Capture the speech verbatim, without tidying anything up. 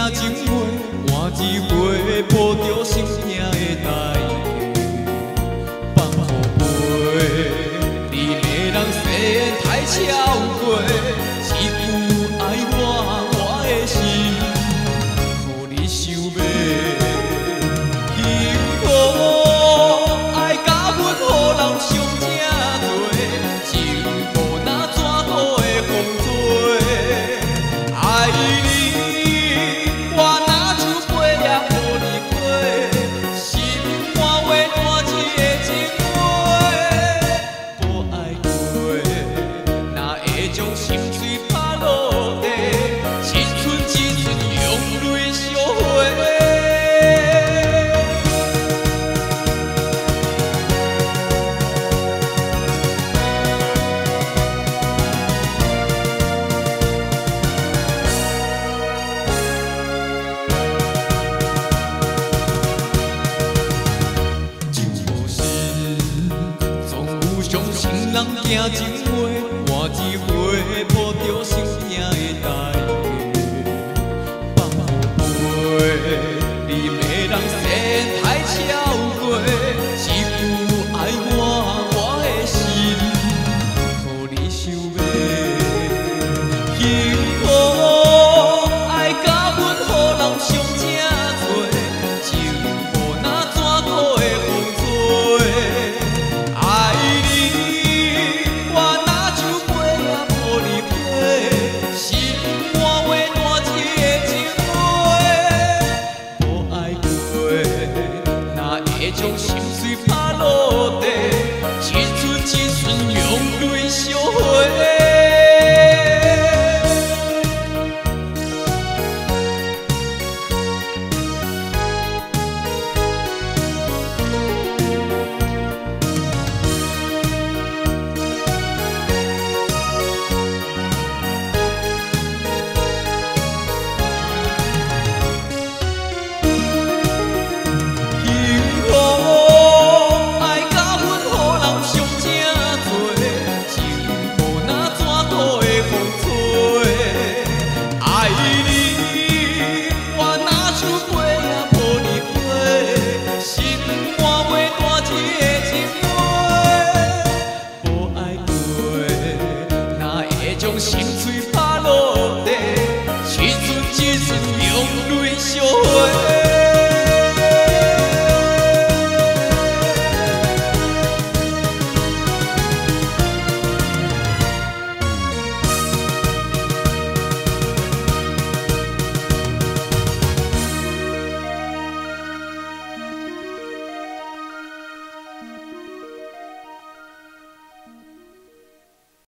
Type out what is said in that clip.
情话，换一回抱着心痛的代价，放乎飞。你的人世缘太超过，一句爱我，我的心，予你想要。幸福爱甲阮予人伤正多，情无那怎好会风做？爱你。 人行情话，换一回抱着心痛的代价，放乎飞。你的人世缘太超过，一句爱我，我的心，予你想要。幸福爱甲阮予人伤正多，情无那怎可会风做？爱你。 将心碎拍落地，一寸一寸用泪烧回。 将心碎拍落。